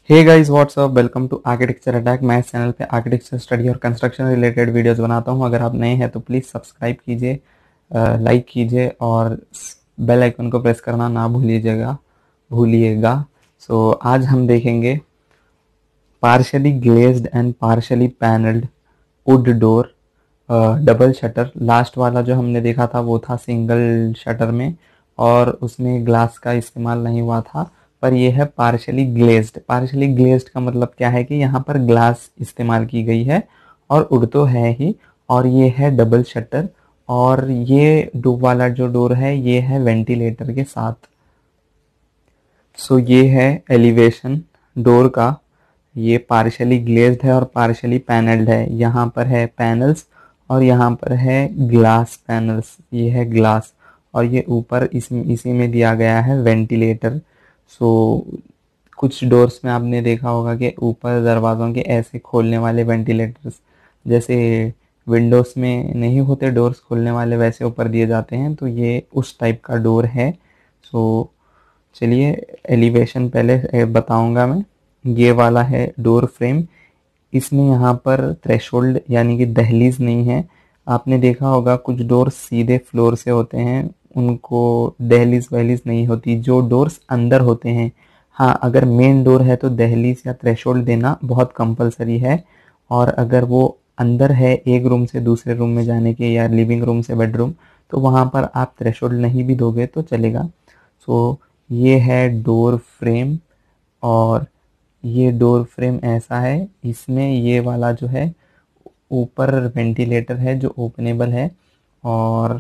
Hey guys whatsup, welcome to architecture attack. मैं इस channel पे आर्किटेक्चर स्टडी और कंस्ट्रक्शन रिलेटेड वीडियोस बनाता हूं। अगर आप नए हैं तो प्लीज़ सब्सक्राइब कीजिए, लाइक कीजिए और बेल आइकन को प्रेस करना ना भूलिएगा। सो आज हम देखेंगे partially glazed and partially panelled wood door, double shutter. Last वाला जो हमने देखा था वो था सिंगल शटर में और उसमें ग्लास का इस्तेमाल नहीं हुआ था, पर यह है पार्शली ग्लेज्ड। पार्शली ग्लेज्ड का मतलब क्या है कि यहाँ पर ग्लास इस्तेमाल की गई है और वुड तो है ही, और ये है डबल शटर। और ये डो वाला जो डोर है ये है वेंटिलेटर के साथ। सो ये है एलिवेशन डोर का। ये पार्शली ग्लेज्ड है और पार्शली पैनल्ड है। यहाँ पर है पैनल्स और यहाँ पर है ग्लास पैनल्स। ये है ग्लास और ये ऊपर इसी में दिया गया है वेंटिलेटर। सो कुछ डोर्स में आपने देखा होगा कि ऊपर दरवाज़ों के ऐसे खोलने वाले वेंटिलेटर्स, जैसे विंडोज़ में नहीं होते डोर्स खोलने वाले, वैसे ऊपर दिए जाते हैं। तो ये उस टाइप का डोर है। सो चलिए एलिवेशन पहले बताऊंगा मैं। ये वाला है डोर फ्रेम। इसमें यहाँ पर थ्रेशोल्ड यानी कि दहलीज नहीं है। आपने देखा होगा कुछ डोर सीधे फ्लोर से होते हैं, उनको दहलीज वहलीज नहीं होती। जो डोर्स अंदर होते हैं, हाँ, अगर मेन डोर है तो दहलीज या थ्रेशोल्ड देना बहुत कंपलसरी है। और अगर वो अंदर है एक रूम से दूसरे रूम में जाने के या लिविंग रूम से बेडरूम, तो वहाँ पर आप थ्रेशोल्ड नहीं भी दोगे तो चलेगा। सो ये है डोर फ्रेम। और ये डोर फ्रेम ऐसा है, इसमें ये वाला जो है ऊपर वेंटिलेटर है जो ओपनेबल है, और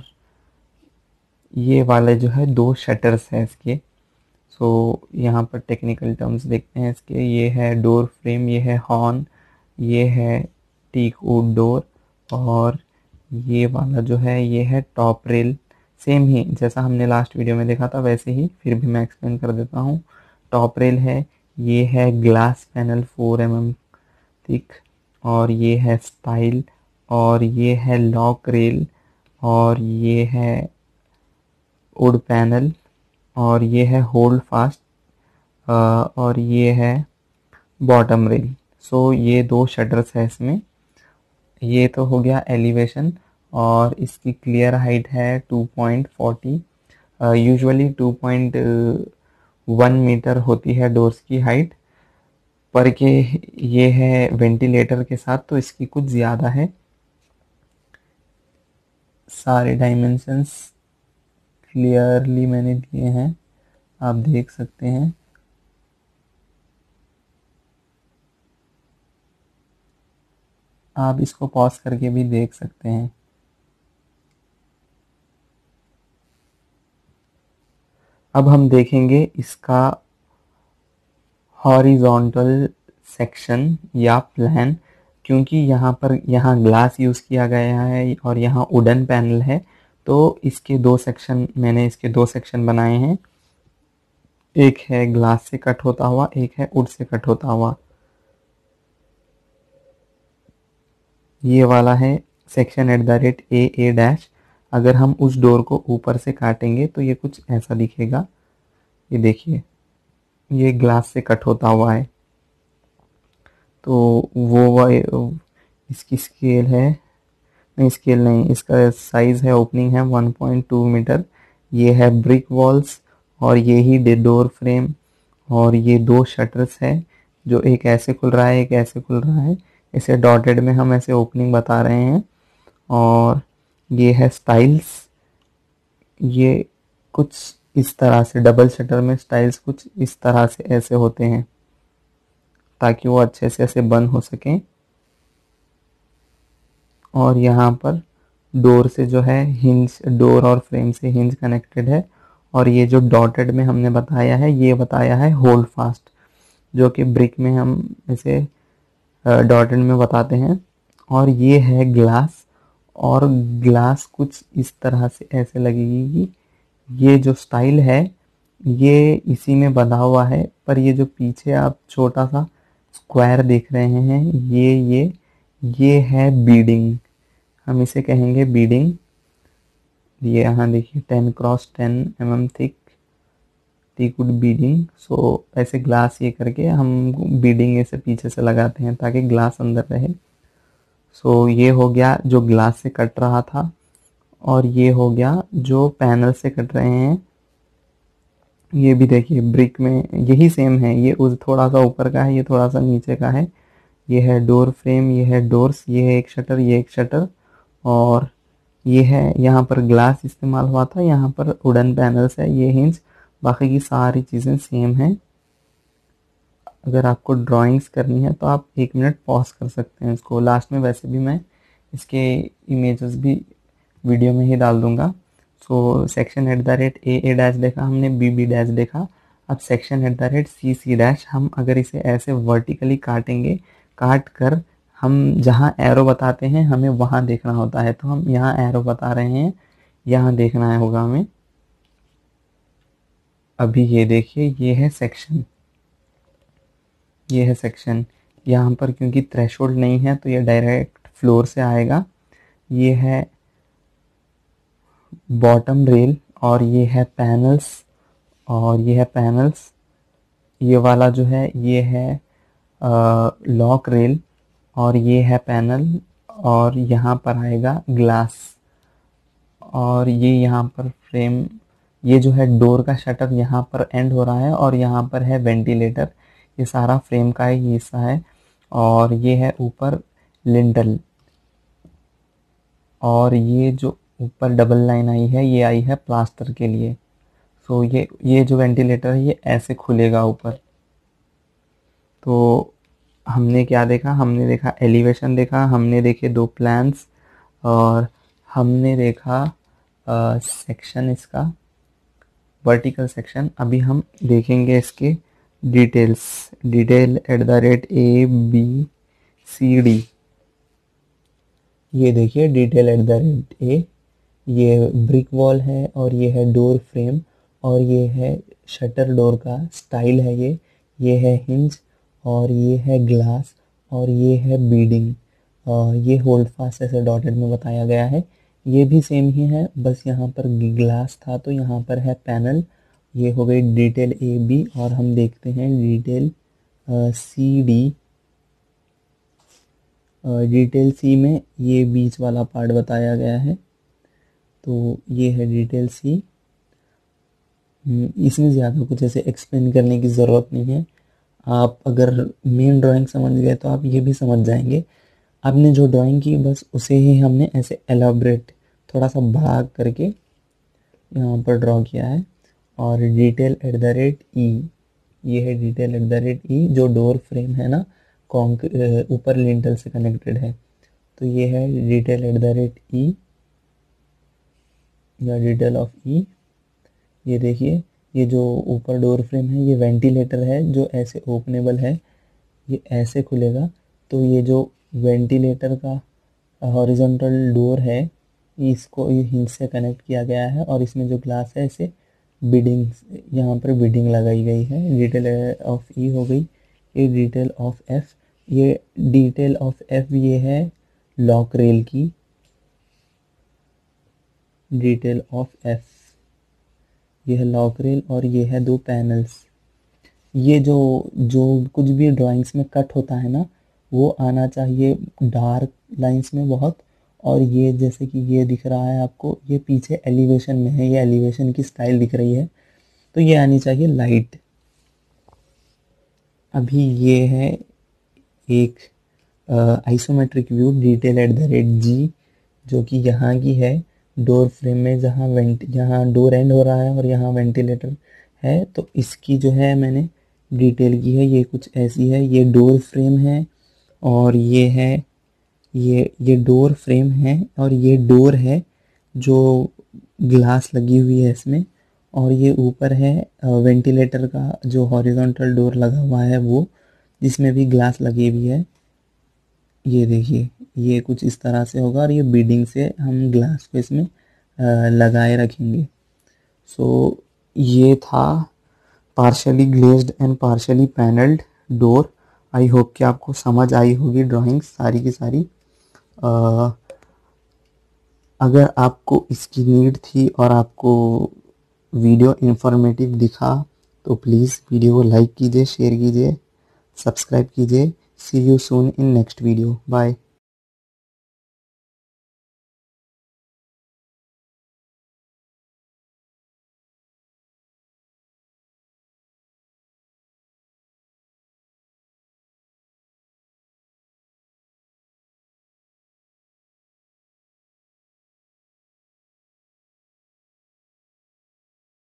ये वाले जो है दो शटर्स हैं इसके। सो यहाँ पर टेक्निकल टर्म्स देखते हैं इसके। ये है डोर फ्रेम, ये है हॉर्न, ये है टीक वुड डोर, और ये वाला जो है ये है टॉप रेल। सेम ही जैसा हमने लास्ट वीडियो में देखा था वैसे ही फिर भी मैं एक्सप्लेन कर देता हूँ। टॉप रेल है, ये है ग्लास पैनल 4 mm थिक, और ये है स्टाइल, और ये है लॉक रेल, और ये है वुड पैनल, और ये है होल्ड फास्ट, और ये है बॉटम रेल। सो ये दो शटर्स है इसमें। ये तो हो गया एलिवेशन। और इसकी क्लियर हाइट है 2.40। यूजुअली 2.1 मीटर होती है डोर्स की हाइट, पर के ये है वेंटिलेटर के साथ तो इसकी कुछ ज़्यादा है। सारे डायमेंशंस क्लियरली मैंने दिए हैं, आप देख सकते हैं। आप इसको पॉज करके भी देख सकते हैं। अब हम देखेंगे इसका हॉरिजॉन्टल सेक्शन या प्लान। क्योंकि यहाँ ग्लास यूज़ किया गया है और यहाँ वुडन पैनल है, तो मैंने इसके दो सेक्शन बनाए हैं। एक है ग्लास से कट होता हुआ, एक है वुड से कट होता हुआ। ये वाला है सेक्शन @AA-। अगर हम उस डोर को ऊपर से काटेंगे तो ये कुछ ऐसा दिखेगा। ये देखिए, ये ग्लास से कट होता हुआ है। तो इसकी स्केल है, नहीं स्केल नहीं, इसका साइज है, ओपनिंग है 1.2 मीटर। ये है ब्रिक वॉल्स और ये ही डोर फ्रेम। और ये दो शटर्स है, जो एक ऐसे खुल रहा है एक ऐसे खुल रहा है। इसे डॉटेड में हम ऐसे ओपनिंग बता रहे हैं। और ये है स्टाइल्स। ये कुछ इस तरह से, डबल शटर में स्टाइल्स कुछ इस तरह से ऐसे होते हैं ताकि वो अच्छे से ऐसे बंद हो सकें। और यहाँ पर डोर से जो है हिंज, डोर और फ्रेम से हिंज कनेक्टेड है। और ये जो डॉटेड में हमने बताया है ये बताया है होल्ड फास्ट, जो कि ब्रिक में हम इसे डॉटेड में बताते हैं। और ये है ग्लास। और ग्लास कुछ इस तरह से ऐसे लगेगी कि ये जो स्टाइल है ये इसी में बंधा हुआ है, पर ये जो पीछे आप छोटा सा स्क्वायर देख रहे हैं ये है बीडिंग। हम इसे कहेंगे बीडिंग। ये यहाँ देखिए 10 × 10 mm thick teak wood beading. So ऐसे ग्लास ये करके हम बीडिंग ऐसे पीछे से लगाते हैं ताकि ग्लास अंदर रहे। सो ये हो गया जो ग्लास से कट रहा था, और ये हो गया जो पैनल से कट रहे हैं। ये भी देखिए ब्रिक में यही सेम है, ये उस थोड़ा सा ऊपर का है, ये थोड़ा सा नीचे का है। ये है डोर फ्रेम, ये है डोर्स, ये है एक शटर, ये एक शटर, और ये है यहाँ पर ग्लास इस्तेमाल हुआ था, यहाँ पर वुडन पैनल्स है, ये हिंज। बाकी की सारी चीज़ें सेम हैं। अगर आपको ड्राइंग्स करनी है तो आप 1 मिनट पॉज कर सकते हैं इसको। लास्ट में वैसे भी मैं इसके इमेजेस भी वीडियो में ही डाल दूंगा। So section at the rate A dash देखा हमने, बी डैश देखा। अब section at the rate C dash, हम अगर इसे ऐसे वर्टिकली काटेंगे, काट कर हम जहाँ एरो बताते हैं हमें वहाँ देखना होता है। तो हम यहाँ एरो बता रहे हैं, यहाँ देखना है होगा हमें। अभी ये देखिए, ये है सेक्शन, ये है सेक्शन। यहाँ पर क्योंकि थ्रेशोल्ड नहीं है तो ये डायरेक्ट फ्लोर से आएगा। ये है बॉटम रेल, और ये है पैनल्स, और ये है पैनल्स। ये वाला जो है ये है लॉक रेल, और ये है पैनल, और यहाँ पर आएगा ग्लास, और ये यहाँ पर फ्रेम। ये जो है डोर का शटर यहाँ पर एंड हो रहा है, और यहाँ पर है वेंटिलेटर। ये सारा फ्रेम का ही हिस्सा है, और ये है ऊपर लिंटल। और ये जो ऊपर डबल लाइन आई है ये आई है प्लास्टर के लिए। सो ये जो वेंटिलेटर है ये ऐसे खुलेगा ऊपर। तो हमने क्या देखा, हमने देखा एलिवेशन देखा, हमने देखे 2 प्लान्स, और हमने देखा सेक्शन इसका, वर्टिकल सेक्शन। अभी हम देखेंगे इसके detail at the rate ABCD। ये देखिए detail at the rate A, ये ब्रिक वॉल है, और ये है डोर फ्रेम, और ये है शटर डोर का स्टाइल है। ये है हिंज, और ये है ग्लास, और ये है बीडिंग। ये होल्ड फास्ट ऐसे डॉटेड में बताया गया है। ये भी सेम ही है, बस यहाँ पर ग्लास था तो यहाँ पर है पैनल। ये हो गई डिटेल AB, और हम देखते हैं डिटेल CD। डिटेल C में ये बीच वाला पार्ट बताया गया है, तो ये है डिटेल C। इसमें ज़्यादा कुछ ऐसे एक्सप्लेन करने की ज़रूरत नहीं है। आप अगर मेन ड्राइंग समझ गए तो आप ये भी समझ जाएंगे। आपने जो ड्राइंग की बस उसे ही हमने ऐसे एलाबरेट थोड़ा सा बढ़ा करके यहाँ पर ड्रॉ किया है। और detail at the rate E, ये है detail at the rate E, जो डोर फ्रेम है ना, ऊपर लिंटल से कनेक्टेड है। तो ये है detail at the rate E, या डिटेल ऑफ E। ये देखिए, ये जो ऊपर डोर फ्रेम है ये वेंटिलेटर है जो ऐसे ओपनेबल है, ये ऐसे खुलेगा। तो ये जो वेंटिलेटर का हॉरिजॉन्टल डोर है इसको ये हिंज से कनेक्ट किया गया है, और इसमें जो ग्लास है इसे बीडिंग, यहाँ पर बीडिंग लगाई गई है। डिटेल ऑफ E हो गई। ये डिटेल ऑफ F, ये डिटेल ऑफ F ये है लॉक रेल की डिटेल ऑफ F। ये है लॉक रेल, और ये है 2 पैनल्स। ये जो जो कुछ भी ड्राइंग्स में कट होता है ना, वो आना चाहिए डार्क लाइंस में बहुत। और ये जैसे कि ये दिख रहा है आपको, ये पीछे एलिवेशन में है, ये एलिवेशन की स्टाइल दिख रही है, तो ये आनी चाहिए लाइट। अभी ये है एक isometric view detail at the rate G, जो कि यहाँ की है डोर फ्रेम में, जहाँ डोर एंड हो रहा है और यहाँ वेंटिलेटर है। तो इसकी जो है मैंने डिटेल की है, ये कुछ ऐसी है। ये डोर फ्रेम है, और ये है ये डोर फ्रेम है, और ये डोर है जो ग्लास लगी हुई है इसमें। और ये ऊपर है वेंटिलेटर का जो हॉरिजॉन्टल डोर लगा हुआ है वो, जिसमें भी ग्लास लगी हुई है। ये देखिए, ये कुछ इस तरह से होगा, और ये बीडिंग से हम ग्लास को इसमें लगाए रखेंगे। सो ये था partially glazed and partially panelled door. I hope कि आपको समझ आई होगी ड्राइंग्स सारी की सारी। अगर आपको इसकी नीड थी और आपको वीडियो इंफॉर्मेटिव दिखा तो प्लीज़ वीडियो को लाइक कीजिए, शेयर कीजिए, सब्सक्राइब कीजिए। See you soon in next video. Bye.